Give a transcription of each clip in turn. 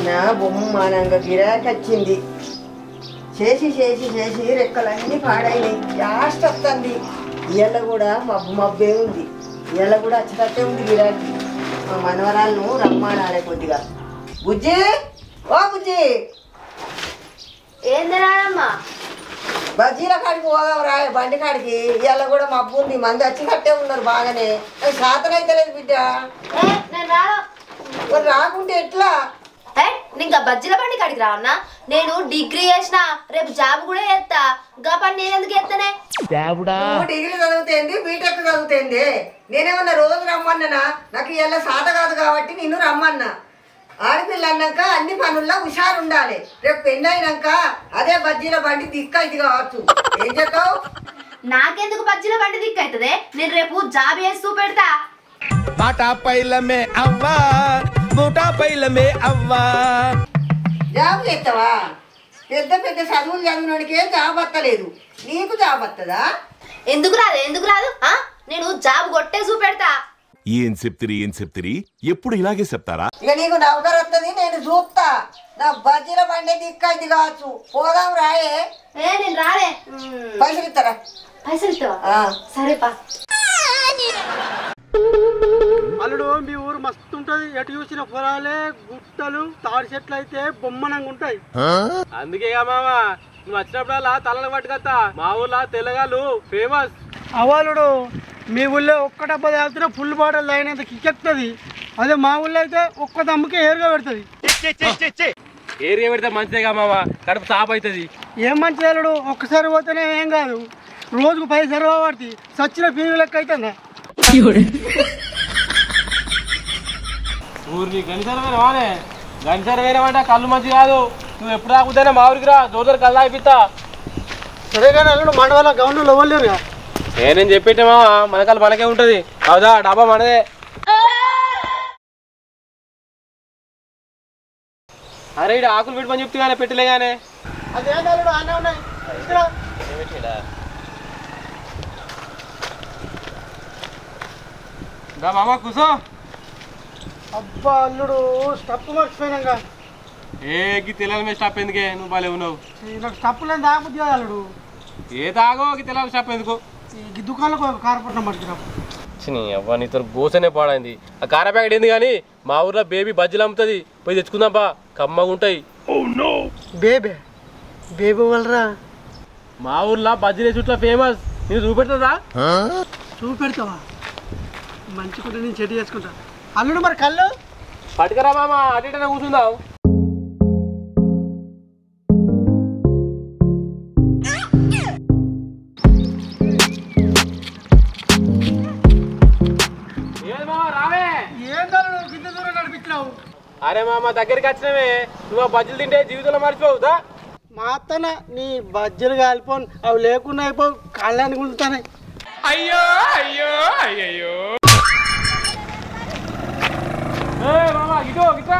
నా బొమ్మనంగా గిరాకొచ్చింది. చేసి చేసి చేసి రెక్కలన్నీ పాడైనాయి. లాస్ట్ వస్తుంది. ఇళ్ళ కూడా మబ్బే ఉంది. ఇళ్ళ కూడా వచ్చేటట్టే ఉంది గిరాకి. మా మనవరాలను రమ్మాడాలి కొద్దిగా. బుజ్జి, ఓ బుజ్జి, ఏంది రానమ్మా? బజ్జీల కాడికి పోదాం రా, బండి కాడికి. ఇవాళ కూడా మబ్బు ఉంది. మంది వచ్చి కట్టే ఉన్నారు బాగానే. శాతం అయితే లేదు బిడ్డ. నేను రాను. మరి రాకుంటే ఎట్లా? ఇంకా బజ్జీల బండి కాడికి రావన్నా? నేను డిగ్రీ చేసిన, రేపు జాబ్ కూడా చేస్తా. గా పని నేను ఎందుకు చేస్తానే? నువ్వు డిగ్రీ చదువుతేంది, బీటెక్ చదువుతేంది? నేనేమన్నా రోజు రమ్మన్నా? నాకు ఇవాళ సాత కాదు కాబట్టి నిన్ను రమ్మన్నా. ఆడపిల్ల అన్నాక అన్ని పనుల్లో హుషారు ఉండాలి. రేపు పెళ్ళి అయినాక అదే బజ్జీల బండి దిక్క ఇది కావచ్చు. ఏం చెప్తావు? నాకెందుకు బజ్జీల బండి దిక్కు అవుతుంది? నేను రేపు జాబ్ చేస్తూ పెడతా. జాబ్ చేస్తావా? పెద్ద పెద్ద చదువులు చదివినోడికే జాబ్ వస్తలేదు, నీకు జాబ్ వస్తుందా? ఎందుకు రాదు? ఎందుకు రాదు? నేను జాబ్ కొట్టే చూపెడతా. ఏం చెప్తిరి ఎప్పుడు ఇలాగే చెప్తారా? ఇక నీకు నౌకరు వస్తుంది, నేను చూస్తా. నా బజ్జీల బండి దిక్క ఇది కావచ్చు. పోదాం రాయే. నేను రాలే. పైసలు ఇస్తారా? పైసలు ఇస్తావా? సరేపా. అల్లుడు, మీ ఊరు మస్తు ఉంటది. ఎటు చూసిన పొలాలే, గుట్టలు, తాడి చెట్లు అయితే బొమ్మనంగా ఉంటాయి. అందుకే మామ నువ్వు వచ్చినప్పుడల్లా తలను పట్టుకొస్తా. మా ఊర్లో తెల్లగాళ్ళు ఫేమస్. అవాలుడు, మీ ఊళ్ళో ఒక్క డబ్బా తాగుతున్నా ఫుల్ బాటిల్ అయినంత కిక్కెక్కుతుంది. అదే మా ఊళ్ళో అయితే ఒక్క దమ్ముకే ఏరుగా పెడుతుంది. ఏరియా పెడితే మంచిదేగా మామ, కడుపు సాప్ అవుతుంది. ఏం మంచిది అల్లుడు, ఒక్కసారి పోతేనే ఏం కాదు. రోజుకు 10 సర్వా పడుతుంది. సచ్చిన ఫీజు లెక్క అవుతుందా? ఊరిని గనిసరమైన వానే గనిసరమైన అంటే కళ్ళు మంచి కాదు. నువ్వు ఎప్పుడు రాకపోతేనే మా ఊరికి రా, దూరం కళ్ళు అయిపోతా. సరే కానీ అల్లుడు, మండవాళ్ళ గవర్నర్లు ఇవ్వలేరుగా. నేను చెప్పేటే మామ, మన కళ్ళు మనకే ఉంటది. అవుదా? డబ్బా మనదే. అరే ఇటు ఆకులు పెట్టి పని చెప్తే కానీ పెట్టలే కానీ. అదేంటి అల్లుడు, అన్నీ ఉన్నాయి. మామ కూసో. అబ్బా అల్లుడు, స్టప్ మర్చిపోయినాగా. తెల్లని మీద స్టాప్ ఎందుకే? నువ్వు బాలే ఉన్నావు. నాకు స్టప్ లేని తాగబుద్ది కాదు అల్లుడు. ఏ తాగో తెల్లని స్టాప్ ఎందుకు? ఈ దుకాణంలో కారపట్నం పట్టుకురా. అవ్వ నీతో గోసనే పాడైంది. ఆ కార ప్యాకెట్ ఏంది కానీ మా ఊర్లో బేబీ బజ్జీలు అమ్ముతుంది, పోయి తెచ్చుకుందాంపా, కమ్మగా ఉంటాయి. బేబే బేబీ వాళ్ళరా? మా ఊర్లో బజ్జీల చుట్టూ ఫేమస్. నేను చూపెడతా. చూపెడతావా? మంచి కూడా నేను చెట్టు చేసుకుంటా. అల్లుడు మరి కళ్ళు పట్టుకరా మామ, అటు ఇటనే కూర్చుందాం. అరే మామ దగ్గరికి వచ్చినవే, నువ్వు ఆ బజ్జీలు తింటే జీవితంలో మర్చిపోవుదా? మా అత్తన నీ బజ్జీలు కాలిపోను, అవి లేకుండా అయిపో కళ్ళని గుంజుతానే. అయ్యో అయ్యో అయ్యో మామ ఇటో గిట్రా.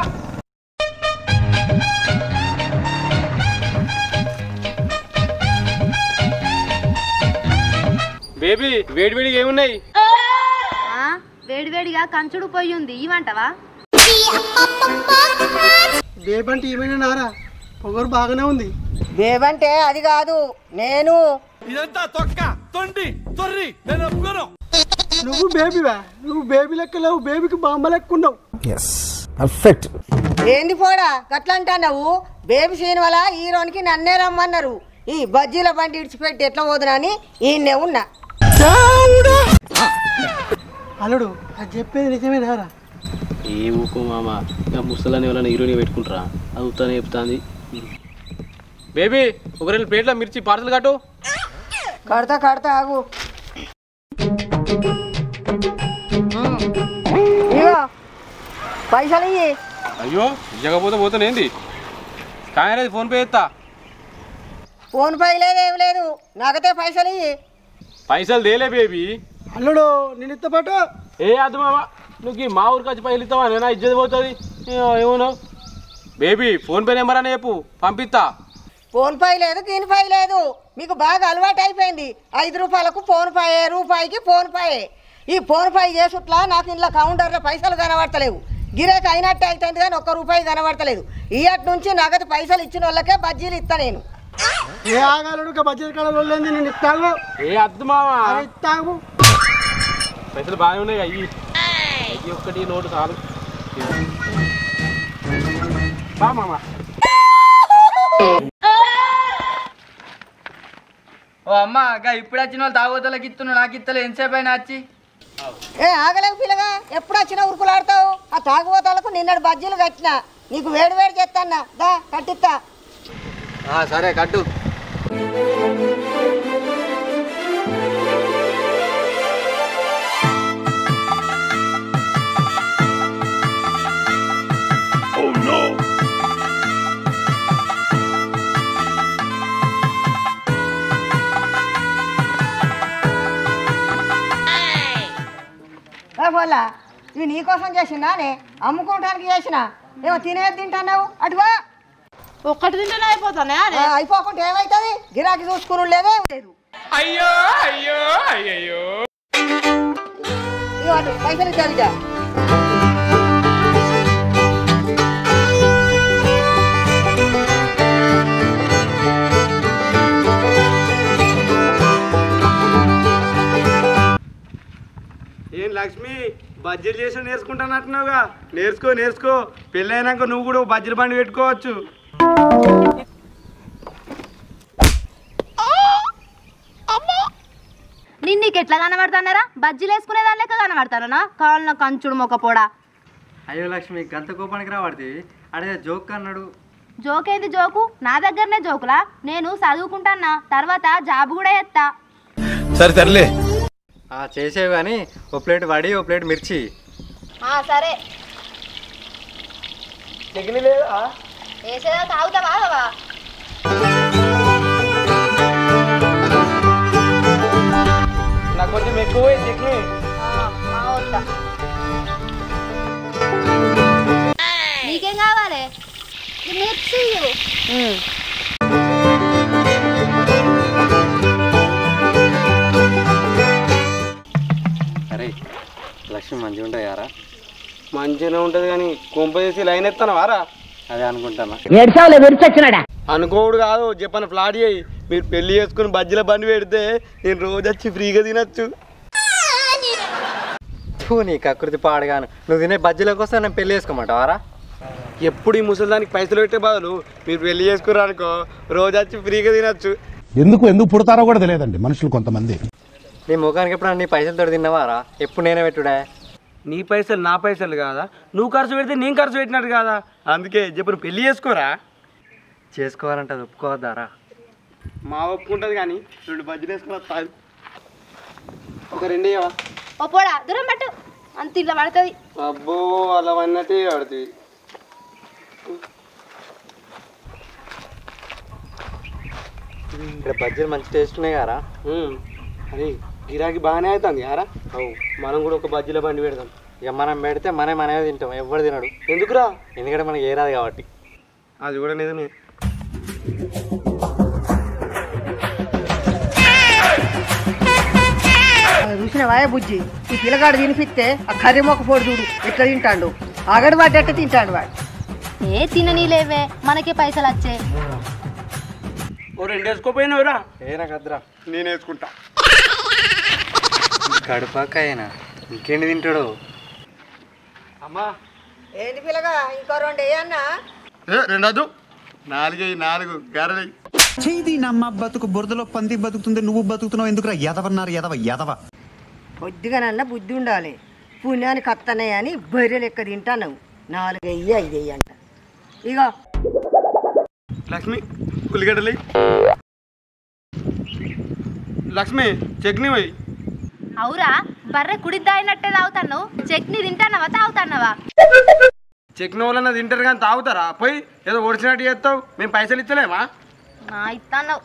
బేబీ వేడివేడిగా ఏమున్నాయి? వేడివేడిగా కంచుడు పొయ్యి ఉంది, ఇవంటవా? బేబంటే ఏమైనా నారా, పొగరు బాగానే ఉంది. బేబంటే అది కాదు, నేను. నువ్వు బేబీవా? నువ్వు బేబీ లెక్క లేవు, బేబీకి బామ్మ లెక్క ఉన్నావు. ఏంది పోడా గట్లా అంటున్నావు? బేబీ సీన్ వల్ల హీరోనికి నన్నే రమ్మన్నారు. ఈ బజ్జీల బండి ఇడిచిపెట్టి ఎట్లా పోదునా అని ఈయన్నే ఉన్నా. అల్లుడు, అది చెప్పేది నిజమే నారా? ఏ ఊకో మామ, ఇంకా ముసలని వాళ్ళని హీరోని పెట్టుకుంటారా? అది ఉత్తానే చెప్తాంది. బేబీ ఒక 2 ప్లేట్ల మిర్చి పార్సల్ కట్టు. కడతా ఆగు. ఇగో పైసలు ఇయ్యి. అయ్యో ఇవ్వకపోతే పోతానేంది? కానీ ఫోన్ పే చేస్తా. ఫోన్ పై లేదు, ఏం లేదు, నాకతే పైసలు ఇయ్యి. పైసలు దేలే బేబీ. అల్లుడు నేను ఇత్తపాటు. ఏ అద్దు మామ, నువ్వు మా ఊరికి వచ్చి పైసలు ఇస్తావా? నేనా ఇజ్జత్ పోతుంది. ఏమో బేబీ, ఫోన్ పే నెంబర్ అని చెప్పు, పంపిస్తా. ఫోన్ పై లేదు, దీని పై లేదు. మీకు బాగా అలవాటు అయిపోయింది. 5 రూపాయలకు ఫోన్ పై, రూపాయికి ఫోన్ పై. ఈ ఫోన్ పై చేసుట్లా నాకు ఇంట్లో కౌంటర్లో పైసలు కనబడతలేవు. గిరాకీ అయినట్టు అవుతుంది కానీ ఒక్క రూపాయి కనబడతలేదు. ఇయ్యటి నుంచి నగదు పైసలు ఇచ్చిన వాళ్ళకే బజ్జీలు ఇస్తా నేను. ఏ ఆగాలుడు బజ్జీ కళ నేను ఇస్తాను. ఏ అద్దు మామా ఇస్తాము పైసలు బాగానే ఉన్నాయి. అయ్యి అయ్యి ఒక్కటి నోటు చాలు. బా మామా. ఓ అమ్మ ఇప్పుడు వచ్చిన వాళ్ళు తాగోతలకి ఇస్తున్నావు, నాకు ఇస్తలే ఎంతసేపు అయినా వచ్చి. ఏ ఆగలేవు పిల్లగా, ఎప్పుడు వచ్చినా ఉరుకులాడతావు. ఆ తాగుబోతాలకు నిన్నటి బజ్జీలు కట్టినా, నీకు వేడి వేడి చేస్తాన్నా, దా కట్టిస్తా. సరే కట్టు. పోలా ఇవి నీకోసం చేసినానే, అమ్ముకోవడానికి చేసిన. ఏమో తినేది తింటున్నావు, అటువా. ఒక్కటి తింటేనే అయిపోతానే. అయిపోకుండా ఏమవుతుంది, గిరాకీ చూసుకుని లేదే లేదు. అయ్యో అయ్యో అయ్యో ఇగో అటు పైసలు ఇచ్చా. ఏం లక్ష్మి బజ్జీలు చేసి నేర్చుకుంటానంటున్నావుగా? నేర్చుకో. పెళ్ళి అయినాక నువ్వు కూడా బజ్జీల బండి పెట్టుకోవచ్చు. నేను నీకు ఎట్లా కనబడతానరా? బజ్జీలు వేసుకునే దాని లెక్క కనబడతానా? కాళ్ళ కంచుడు మొక్కపోడా. అయ్యో లక్ష్మి గంత కోపానికి రాబడుతుంది. అడే జోక్ అన్నాడు. జోకేంది జోకు? నా దగ్గరనే జోకులా? నేను చదువుకుంటానా, తర్వాత జాబ్ కూడా ఎత్తా. సరే తరలే. చేసేవి కానీ ఓ ప్లేట్ వడి, ఓ ప్లేట్ మిర్చి. సరే చెగిలి లేదా? వేసేదా తాగుతావా? నాకు కొంచెం ఎక్కువ చెక్కి. నీకేం కావాలి? మిర్చి. అరే లక్ష్మి మంచిగా ఉంటాయి యారా? మంచిగానే ఉంటుంది కానీ కొంప చేసి లైన్ ఎత్తాను వారా? అదే అనుకుంటానా. అనుకోడు కాదు, చెప్పను ఫ్లాట్ చేయి. మీరు పెళ్లి చేసుకుని బజ్జీల బండి పెడితే నేను రోజు వచ్చి ఫ్రీగా తినచ్చు. నీ కకృతి పాడగాను. నువ్వు తినే బజ్జీల కోసం నేను పెళ్లి చేసుకోమంటావారా? ఎప్పుడు ఈ ముసలిదానికి పైసలు పెట్టే బదులు మీరు పెళ్లి చేసుకున్నారనుకో, రోజు వచ్చి ఫ్రీగా తినచ్చు. ఎందుకు పుడతారో కూడా తెలియదండి మనుషులు కొంతమంది. నీ ముఖానికి ఎప్పుడు నీ పైసలతో తిన్నావారా? ఎప్పుడు నేనే పెట్టుడా? నీ పైసలు నా పైసలు కాదా? నువ్వు ఖర్చు పెడితే నేను ఖర్చు పెట్టినట్టు కాదా? అందుకే చెప్పు, పెళ్లి చేసుకోరా. చేసుకోవాలంటే అది ఒప్పుకోవద్దారా? మా ఒప్పుకుంటుంది కానీ 2 బజ్జీలు వేసుకుని వస్తాను. ఒక 2 ఇవ్వవా? ఓ పోడా, దూరం పట్టు, అంత ఇట్లా పడుతుంది. అబ్బో అలా అన్నట్టే పడుతుంది. ఇక్కడ బజ్జీలు మంచి టేస్ట్ ఉన్నాయి కారా? అది గిరాకీ బాగానే అవుతుంది యారా. మనం కూడా ఒక బజ్జీల బండి పెడదాం. ఇక మనం పెడితే మనమే తింటాం, ఎవరు తినడు. ఎందుకురా? ఎందుకంటే మనకి ఏ రాదు కాబట్టి. అది కూడా నిజమే. చూసినవా బుజ్జి, ఈ పిల్లగాడు తినిపిస్తే ఆ కర్రీ మొక్క పొడి చూడు ఎట్లా తింటాడు. ఆగడు పడ్డట్టు తింటాడు వాడు. తినని లేవే, మనకే పైసలు వచ్చే. ఓ 2 వేసుకోపోయినవురా? నాకు వద్దురా, నేను వేసుకుంటా. కడుపాక అయినా ఇంకేంటి తింటాడు? అమ్మా ఏంటి పిల్లగా, ఇంకో 2 వేయన్నా? 2 వద్దు, 4 గారెలు. చేది నమ్మ బతుకు బురదలో పంది బతుకుతుంది, నువ్వు బతుకుతున్నావు ఎందుకురా? ఎదవన్నారు ఎదవ. కొద్దిగానన్నా బుద్ధి ఉండాలి. పుణ్యానికి అత్తనే అని బర్రె లెక్క తింటావు. 4 వెయ్యి 5 వెయ్యి అంట. ఇగో లక్ష్మి ఉల్లిగడ్డలు. లక్ష్మి చట్నీ పోయి. అవురా, బర్రె కుడి తాగినట్టే తాగుతాను. చట్నీ తింటానవా తాగుతానవా? చట్నీ వాళ్ళన్నా తింటారు కానీ తాగుతారా? పోయి ఏదో ఓడిచినట్టు చేస్తావు. మేము పైసలు ఇచ్చలేమా? ఇస్తాను.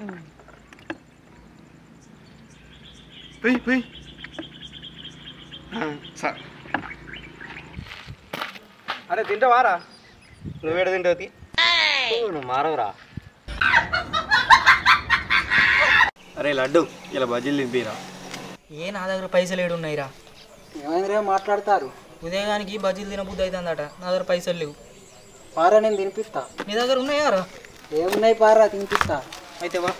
పోయి సార్. అరే తింటావారా? నువ్వేడ తింటావు? నువ్వు మారవురా. అరే లడ్డు, ఇలా బజ్జీలు తింపిరా. నా దగ్గర పైసలు ఏడున్నాయిరా? ఏమైందిరా మాట్లాడతారు? ఉదయానికి బజ్జీలు తినబుద్ధి అవుతుందట నా దగ్గర పైసలు లేవు. పారా నేను తినిపిస్తా. నీ దగ్గర ఉన్నాయారా? ఏమున్నాయి పారా తినిపిస్తా. అయితే వా.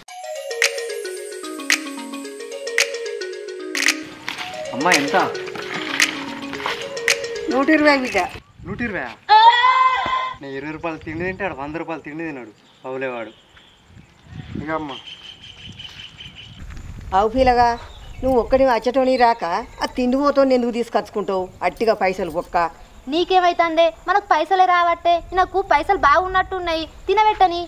అమ్మా ఎంత? 120 బిడ్డ. 120? నేను 20 రూపాయలు తిండి తింటాడు, 100 రూపాయలు తిండి తిన్నాడు అవులేవాడు. ఇక అమ్మ అవు పిల్లగా, నువ్వు ఒక్కడి అచ్చటోని రాక ఆ తిండిపోతో ఎందుకు తీసుకొచ్చుకుంటావు? అట్టిగా పైసలు ఒక్క. నీకేమైతుందే? మనకు పైసలే రావట్టే. నాకు పైసలు బాగున్నట్టున్నాయి, తినబెట్టని.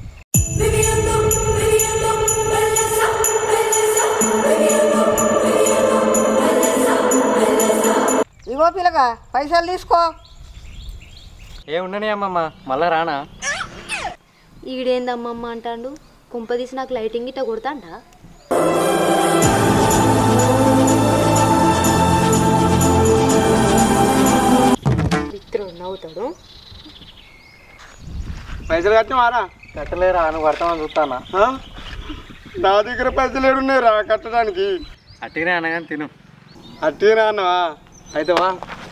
ఇగో పిల్లగా, పైసలు తీసుకో. ఏమున్నాయి అమ్మమ్మ, మళ్ళా రానా? ఈడేందమ్మమ్మ అంటాడు. కుంపదీసి నాకు లైటింగ్ ఇట్ట కొడతాండా? నవ్వుతాడు. పైసలు కట్టమారా? కట్టలేరా, నువ్వు కడతామని చూస్తానా? నా దగ్గర పైసలు ఏడున్నాయిరా కట్టడానికి. అట్టిగానే అనగానే తిను. అట్టిగా అన్నవా? అయితే వా.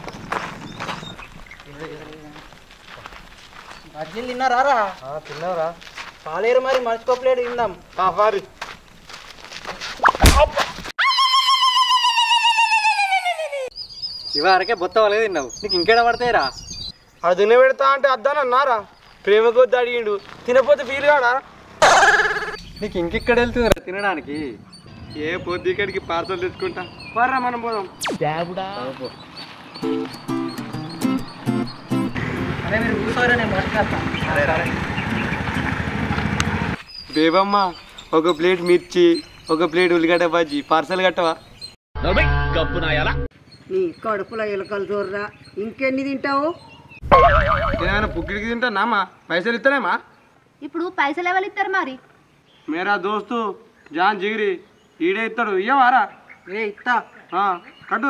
బజ్జీలు తిన్నారా? తిన్నావురా? పాలేరు మరి మర్చిపోలేడు తిందాం. పారి ఇవరకే బొత్త వాళ్ళే తిన్నావు, నీకు ఇంకేడ పడతాయిరా? అది తిన పెడతా అంటే అద్దానన్నారా? ప్రేమ కొద్ది అడిగిండు, తినపోతే ఫీల్ కాడా? నీకు ఇంకెక్కడ వెళ్తుందిరా తినడానికి? ఏ పొద్దు ఇక్కడికి పార్సల్ తెచ్చుకుంటా. పర్రా మనం పోదాం. అరే మీరు కూర్చోరా, నేను మర్చిపోతాను. బేబమ్మ, ఒక ప్లేట్ మిర్చి, ఒక ప్లేట్ ఉల్లిగడ్డ బజ్జీ పార్సల్ కట్టవా? నీ కడుపులో ఎలుకలు చూర్రా, ఇంకెన్ని తింటావు? ఏమైనా పుక్కిడికి తింటానామా? పైసలు ఇస్తానేమా? ఇప్పుడు పైసలు ఎవరు ఇస్తారు మరి? మేరా దోస్తు జాన్ జిగిరి ఈడే ఇస్తాడు, ఇయ్యవారా? ఇస్తా. కట్టు.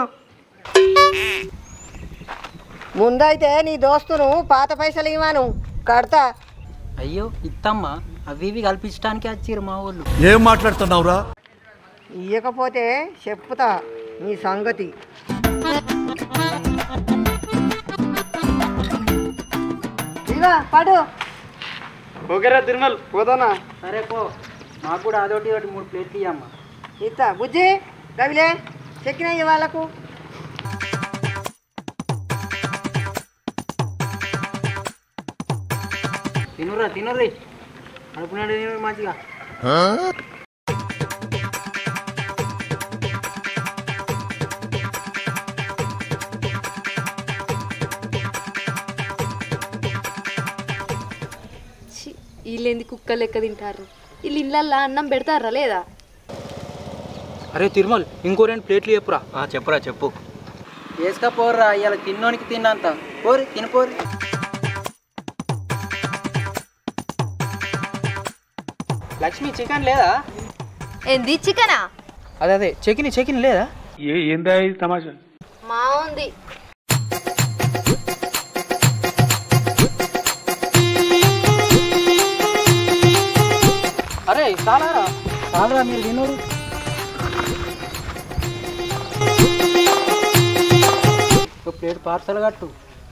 ముందైతే నీ దోస్తును పాత పైసలు ఇవ్వను, కడతా. అయ్యో ఇత్తమ్మా, అవి ఇవి కల్పించడానికి వచ్చిర్రు మా వాళ్ళు. ఏం మాట్లాడుతున్నావురా? ఇయ్యకపోతే చెప్తా నీ సంగతి. ఇగో పడు. ఓకేరా తిరుమల్, పోతానా? సరే పో, మాకు కూడా అదొకటి ఒకటి 3 ప్లేట్లు ఇవ్వమ్మా. ఇస్తా. బుజ్జి రవిలే చెక్కినాయి వాళ్ళకు. తినుర్రా తినుర్రి, అనుకున్నాడు తిను మంచిగా. వీళ్ళేంది కుక్కలు లెక్క తింటారు? వీళ్ళు ఇళ్ళల్లో అన్నం పెడతారా లేదా? అరే తిరుమల్, ఇంకో 2 ప్లేట్లు చెప్పురా. చెప్పురా చెప్పు. వేసుకపోర్రా, ఇవాళ తిన్నోనికి తిన్నంత. పోరి తినిపోరి. లక్ష్మి చికెన్ లేదా? ఏంది చికెనా? అదే చికెన్ లేదా? ఏందా తమాషా? మా ఉంది. అరే చాలారా మీరు తినరు. ఒక ప్లేట్ పార్సల్ కట్టు.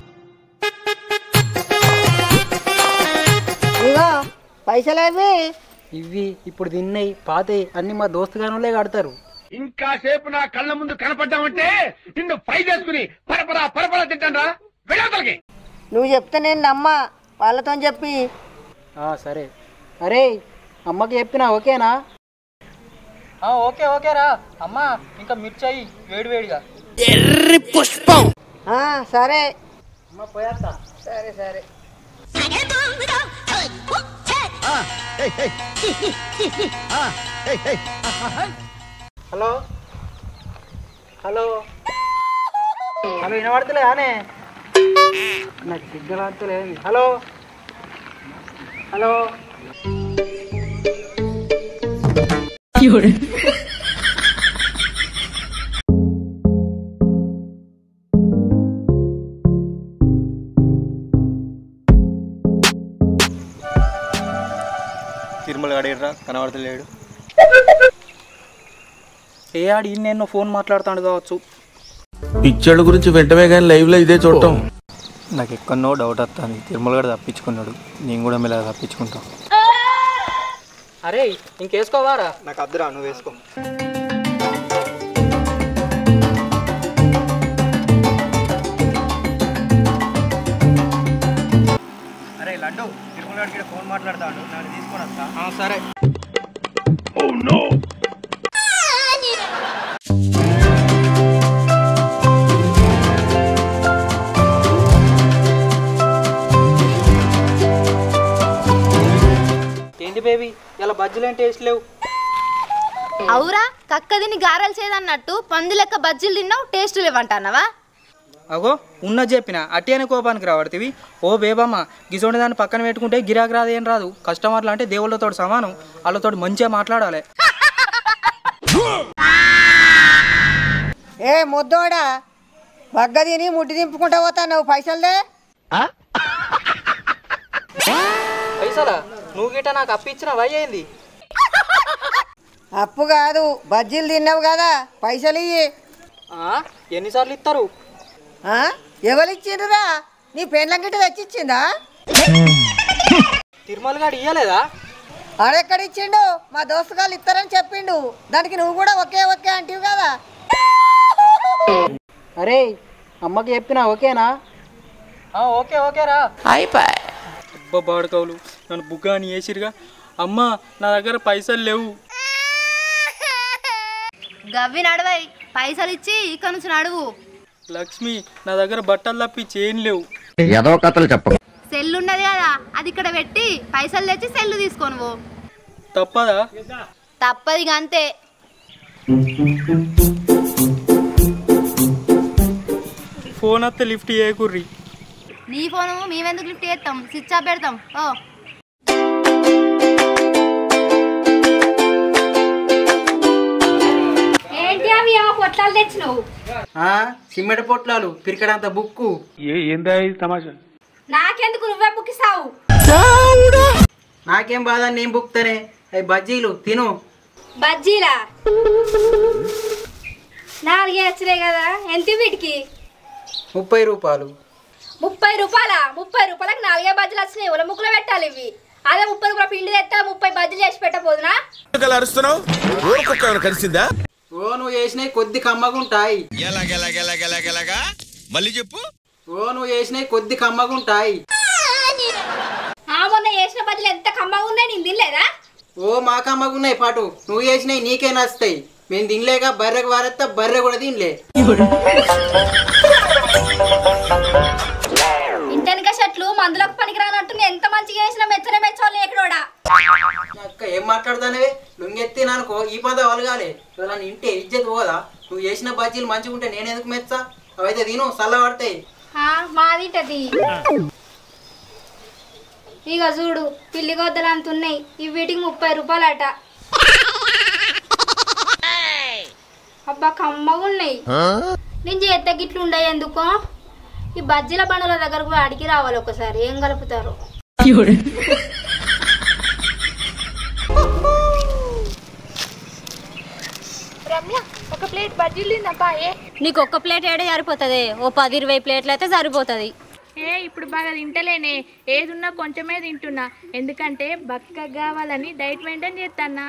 ఇగో పైసలేవి. ఇవి ఇప్పుడు తిన్నాయి, పాతయి అన్ని మా దోస్తుగానులే కడతారు. ఇంకా సేపు నా కళ్ళ ముందు కనపడ్డామంటే నిన్ను పై చేసుకుని పరపరా తింటాను. వెళ్ళవతలకి. నువ్వు చెప్తే నేను నమ్మా, వాళ్ళతో చెప్పి. సరే. అరే అమ్మకి చెప్పినా ఓకేనా? ఓకేరా అమ్మా. ఇంకా మిర్చాయి వేడివేడిగా. సరే అమ్మ పోయేస్తా. సరే. హలో వినబడతలే అనే? నాకు సిగ్నల్ అంతలే. హలో తిరుమల అడిగిరా, కనబడతలేడు. ఆడి నేను ఫోన్ మాట్లాడుతాడు కావచ్చు. పిచ్చోళ్ళ గురించి వెంటనే కానీ లైవ్ లో ఇదే చూడటం. నాకు ఎక్కడో డౌట్ వస్తుంది. తిరుమల గడ తప్పించుకున్నాడు, నేను కూడా మెల్లగా తప్పించుకుంటా. అరే ఇంకేసుకోవారా? నాకు అద్దురా, నువ్వు వేసుకో. అరే లడ్డు, తిరుమల గడికి ఫోన్ మాట్లాడతాడు, నన్ను తీసుకొని వస్తా. సరే. ఏంటి బేబీ ఇలా బజ్జీలు టేస్ట్ లేవు? అవురా కక్క తిని గారెలు చేయదన్నట్టు పంది లెక్క బజ్జీలు తిన్నావు, టేస్ట్ లేవంటానవా? అగో ఉన్నది చెప్పిన అట్టి అని కోపానికి రావడతీవి. ఓ బేబమ్మ, గిసోని దాన్ని పక్కన పెట్టుకుంటే గిరాకి రాదు, ఏం రాదు. కస్టమర్లు అంటే దేవుళ్ళతో సమానం, వాళ్ళతో మంచిగా మాట్లాడాలి. ఏ ముద్దోడా, బగ్గ తిని ముడ్డి దింపుకుంటా పోతా, నువ్వు పైసలుదే. పైసలా? నువ్వు గిట్ట నాకు అప్పు ఇచ్చిన వయ్యింది. అప్పు కాదు, బజ్జీలు తిన్నావు కదా, పైసలు ఇయ్యి. ఎన్నిసార్లు ఇస్తారు? ఎవరు ఇచ్చిండ్రురా? నీ పెండ్లం గిట్ట తెచ్చిచ్చిందా? తిరుమల గారు ఇయ్యలేదా? ఆడెక్కడ ఇచ్చిండు? మా దోస్తు గారు ఇస్తారని చెప్పిండు. దానికి నువ్వు కూడా ఒకే ఒకే అంటివి కదా. అరే అమ్మకి చెప్పినా ఓకేనా? ఓకే ఓకేరా. అయిపోయి అబ్బా బాడుకోవులు నన్ను బుగ్గాని వేసిరుగా. అమ్మ నా దగ్గర పైసలు లేవు. గవ్వి నడవై, పైసలు ఇచ్చి ఇక నుంచి నడువు. లక్ష్మి నా దగ్గర బట్టలు తప్పి చేయం లేవు. ఏదో కథలు చెప్ప. సెల్లు ఉన్నది కదా, అది ఇక్కడ పెట్టి పైసలు తెచ్చి సెల్లు తీసుకోను. తప్పదా? తప్పది అంతే. ఫోన్ వస్తే లిఫ్ట్ చేయకుర్రి. నీ ఫోను మేమెందుకు లిఫ్ట్ చేస్తాం, స్విచ్ ఆఫ్ పెడతాం. ఓ ఏంటి అవి పొట్లాలు తెచ్చినావు? సిమెంట్ పొట్లాలు, పిరికడంత బుక్కు. ఏందా తమాషా? నాకెందుకు, నువ్వే బుక్కిసావు. నాకేం బాధ, నేను బుక్తానే. అవి బజ్జీలు తిను. బజ్జీలా? 4 వచ్చినాయి కదా, ఎంత వీటికి? 30 రూపాయలు. 30 రూపాయలా? 30 రూపాయలకు 4 బజ్జీలు వచ్చినాయి. ఎవరి ముక్కులో పెట్టాలి ఇవి? అదే 30 రూపాయల పిండి తెస్తా 30 బజ్జీలు చేసి పెట్టబోదునా? ఓ నువ్వు చేసినవి కొద్ది కమ్మగుంటాయి. మళ్ళీ చెప్పు. ఓ నువ్వు చేసినవి కొద్ది కమ్మగుంటాయి. మొన్న చేసిన బజ్జీలు ఎంత కమ్మగా ఉన్నాయి, నేను తినలేదా? ఓ మా కమ్మగున్నాయి పాటు. నువ్వు చేసినవి నీకే నచ్చుతాయి, మేము తినలేక బర్రెకు వారెత్తా, బర్రె కూడా తినలే. ఇంటెనక చెట్లు మందులకు పనికి రానట్టు నేను ఎంత మంచిగా చేసినా మెచ్చనే మెచ్చాలి ఎక్కడోడా. అక్క ఏం మాట్లాడుతానవే? లుంగెత్తిననుకో ఈ పద వలగాలి. నన్ను ఇంటే ఇజ్జత్ పోదా? నువ్వు చేసిన బజ్జీలు మంచిగా ఉంటే నేను ఎందుకు మెచ్చా? అవైతే తిను, చల్ల పడతాయి. మాదిటది ఇక చూడు, పిల్లి గొద్దలు అంత ఉన్నాయి. ఈ వీటికి 30 రూపాయలట. అబ్బా కమ్మగా ఉన్నాయి. నేను చేత గిట్లు ఉండే ఎందుకో. ఈ బజ్జీల బండల దగ్గరకు పోయి అడిగి రావాలి ఒకసారి, ఏం కలుపుతారు. రమ్య, ఒక ప్లేట్ బజ్జీలు తిన్నాపాయే. నీకు ఒక్క ప్లేట్ ఏడే సరిపోతుంది, ఓ 10-20 ప్లేట్లు అయితే సరిపోతుంది. ఇప్పుడు బాగా తింటలేనే, ఏదున్నా కొంచెమే తింటున్నా. ఎందుకంటే బక్కగా కావాలని డైట్ మెయింటైన్ చేస్తానా.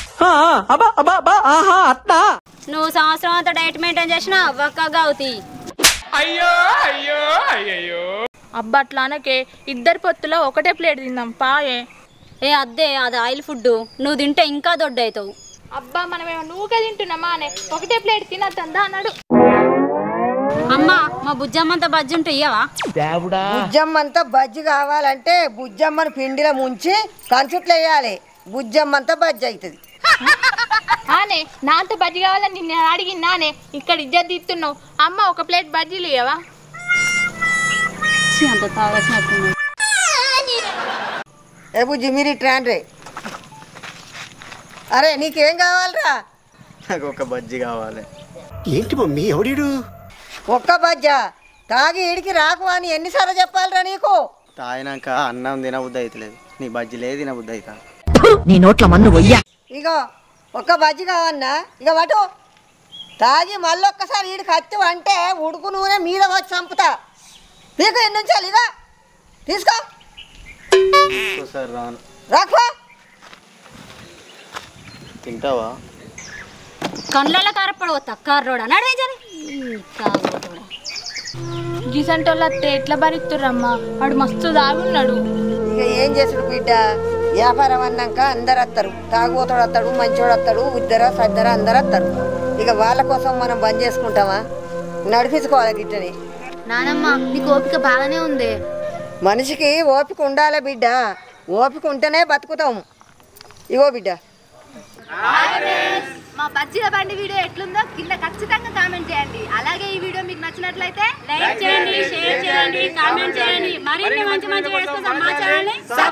నువ్వు సంవత్సరం అంతా డైట్ మెయింటైన్ చేసినా బక్కగా అవుతాయి. అయ్యో అయ్యో అయ్యో అబ్బా అట్లానకే, ఇద్దరు పొత్తులో ఒకటే ప్లేట్ తిందాం పాయే. అదే అది ఆయిల్ ఫుడ్, నువ్వు తింటే ఇంకా దొడ్డు అవుతావు. అబ్బా మనమేమో నువ్వుగా తింటున్నామా అనే, ఒకటే ప్లేట్ తినద్దా అన్నాడు. అమ్మా మా బుజ్జమ్మంతా బజ్జి ఉంటే ఇయ్యవా? బుజ్జమ్మంతా బజ్జి కావాలంటే బుజ్జమ్మని పిండిలో ముంచి కంచుట్లు వేయాలి. బుజ్జమ్మంతా బజ్జి అవుతుంది. ఆనే నా అంత బజ్జి కావాలని నిన్ను అడిగినానే, ఇక్కడ ఇజ్జత్ తీస్తున్నావు. అమ్మ ఒక ప్లేట్ బజ్జీలు ఇయ్యవా? అంత తాగాల్సినట్టు. ఏ బుజ్జి మీరు ఇట్రాన్ రే. అరే నీకేం కావాలరా? నాకు ఒక బజ్జీ కావాలి. ఏంటి మమ్మీ ఎవడీడు? ఒక్క బజ్జా తాగి ఈడికి రాకు అని ఎన్నిసార్లు చెప్పాలరా నీకు? తాగినాక అన్నం తినబుద్ధి అవుతలేదు, నీ బజ్జీలే తినబుద్ధి అవుతా. నీ నోట్ల మన్ను పోయ్యా. ఇగో ఒక్క బజ్జి కావన్నా, ఇక వాటు తాగి మళ్ళొక్కసారి ఈడికి హత్య అంటే ఉడుకు నూనె మీద వచ్చి చంపుతా. నీకు ఎన్ని ఉంచాలి ఇక తీసుకో. సార్ రాను. రాకపో. తింటావా? కండ్ల కారపడవద్దా కార్రోడా నడివేజని గిసంటోళ్ళ ఎట్లా భరిస్తుర్రమ్మా, వాడు మస్తు దాగున్నాడు. ఇక ఏం చేసుడు బిడ్డ, వ్యాపారం అన్నాక అందరు వస్తారు. తాగుబోతాడు వస్తాడు, మంచోడు వస్తాడు, ఇద్దరు సద్దరు అందరు వస్తారు. ఇక వాళ్ళ కోసం మనం బంద్ చేసుకుంటామా? నడిపించుకోవాలి గిట్టని. నానమ్మ నీకు ఓపిక బాగానే ఉంది. మనిషికి ఓపిక ఉండాలి బిడ్డ, ఓపిక ఉంటేనే బతుకుతాము. ఇగో బిడ్డ మా బజ్జీల బండి వీడియో ఎట్లుందో కింద ఖచ్చితంగా కామెంట్ చేయండి. అలాగే ఈ వీడియో మీకు నచ్చినట్లయితే లైక్ చేయండి, షేర్ చేయండి, కామెంట్ చేయండి. మరిన్ని మంచి మంచి వీడియోస్ కోసం మా ఛానల్ని